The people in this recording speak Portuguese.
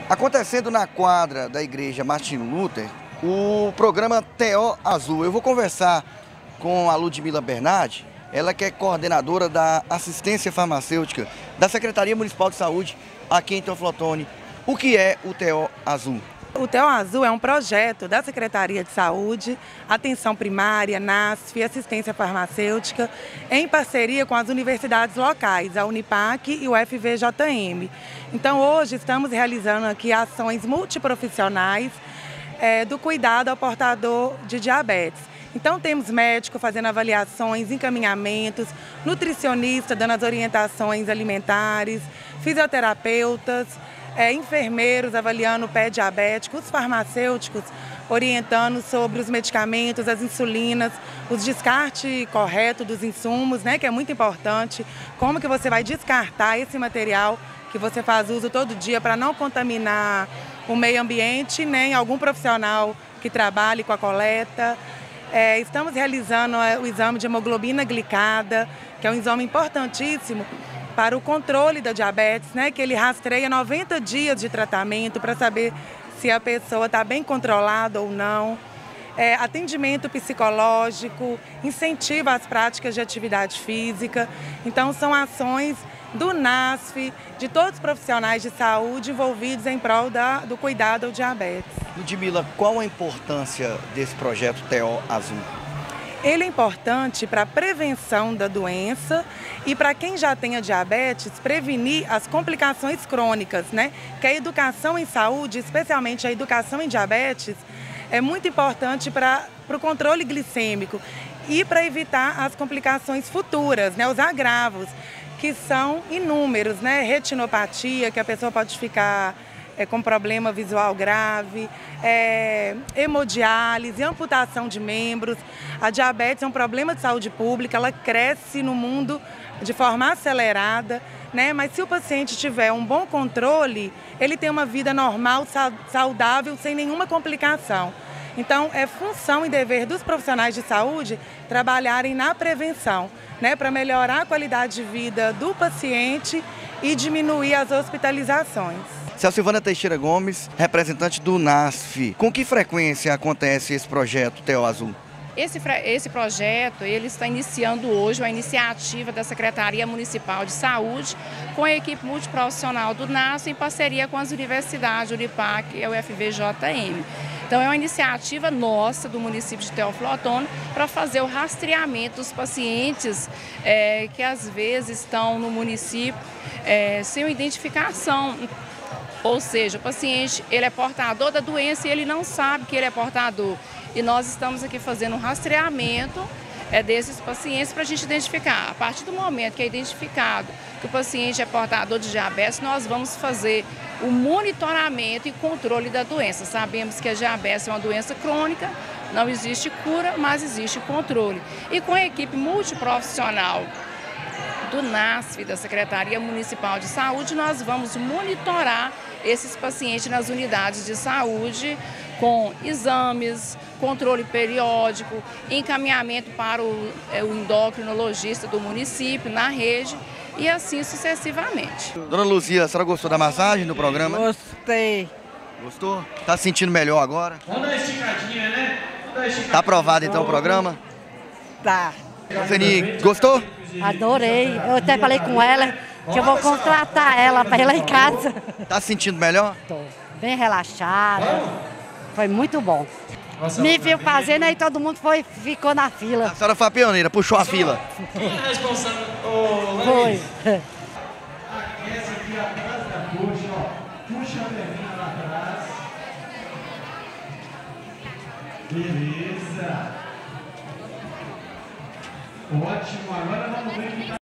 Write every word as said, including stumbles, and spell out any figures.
Acontecendo na quadra da igreja Martinho Luther, o programa T O Azul. Eu vou conversar com a Ludmila Bernardi, ela que é coordenadora da assistência farmacêutica da Secretaria Municipal de Saúde aqui em Teoflotone. O que é o T O Azul? O T O Azul é um projeto da Secretaria de Saúde, Atenção Primária, NASF, Assistência Farmacêutica, em parceria com as universidades locais, a Unipac e o F V J M. Então, hoje estamos realizando aqui ações multiprofissionais é, do cuidado ao portador de diabetes. Então, temos médico fazendo avaliações, encaminhamentos, nutricionista dando as orientações alimentares, fisioterapeutas, É, enfermeiros avaliando o pé diabético, os farmacêuticos orientando sobre os medicamentos, as insulinas, o descarte correto dos insumos, né, que é muito importante, como que você vai descartar esse material que você faz uso todo dia para não contaminar o meio ambiente, nem algum profissional que trabalhe com a coleta. É, estamos realizando o exame de hemoglobina glicada, que é um exame importantíssimo para o controle da diabetes, né, que ele rastreia noventa dias de tratamento para saber se a pessoa está bem controlada ou não. É, atendimento psicológico, incentiva as práticas de atividade física. Então, são ações do NASF, de todos os profissionais de saúde envolvidos em prol da, do cuidado ao diabetes. Ludmila, qual a importância desse projeto T O Azul? Ele é importante para a prevenção da doença e para quem já tem a diabetes, prevenir as complicações crônicas, né? Que a educação em saúde, especialmente a educação em diabetes, é muito importante para, para o controle glicêmico e para evitar as complicações futuras, né? Os agravos, que são inúmeros, né? Retinopatia, que a pessoa pode ficar É, com problema visual grave, é, hemodiálise, amputação de membros. A diabetes é um problema de saúde pública, ela cresce no mundo de forma acelerada, né? Mas se o paciente tiver um bom controle, ele tem uma vida normal, saudável, sem nenhuma complicação. Então, é função e dever dos profissionais de saúde trabalharem na prevenção, né? Para melhorar a qualidade de vida do paciente e diminuir as hospitalizações. Silvana Teixeira Gomes, representante do NASF. Com que frequência acontece esse projeto T O Azul? Esse, esse projeto ele está iniciando hoje uma iniciativa da Secretaria Municipal de Saúde com a equipe multiprofissional do NASF em parceria com as universidades, Unipac e o F V J M. Então é uma iniciativa nossa do município de Teoflotone para fazer o rastreamento dos pacientes é, que às vezes estão no município é, sem identificação. Ou seja, o paciente ele é portador da doença e ele não sabe que ele é portador. E nós estamos aqui fazendo um rastreamento é, desses pacientes para a gente identificar. A partir do momento que é identificado que o paciente é portador de diabetes, nós vamos fazer o monitoramento e controle da doença. Sabemos que a diabetes é uma doença crônica, não existe cura, mas existe controle. E com a equipe multiprofissional do NASF, da Secretaria Municipal de Saúde, nós vamos monitorar esses pacientes nas unidades de saúde com exames, controle periódico, encaminhamento para o, é, o endocrinologista do município, na rede e assim sucessivamente. Dona Luzia, a senhora gostou da massagem do programa? Gostei. Gostou? Tá se sentindo melhor agora? Vamos dar uma esticadinha, né? Dar uma esticadinha. Tá aprovado então o programa? Tá. Feni, gostou? Adorei. Eu até falei com ela que eu vou contratar ela para ir lá em casa. Tá se sentindo melhor? Tô bem relaxada. Foi muito bom. Me viu fazendo, aí todo mundo foi, ficou na fila. A senhora foi a pioneira, puxou a fila. Quem é responsável? Ô, Foi. aquece aqui atrás da coxa, ó. Puxa a perninha lá atrás. Beleza. Ótimo, agora vamos ver quem tá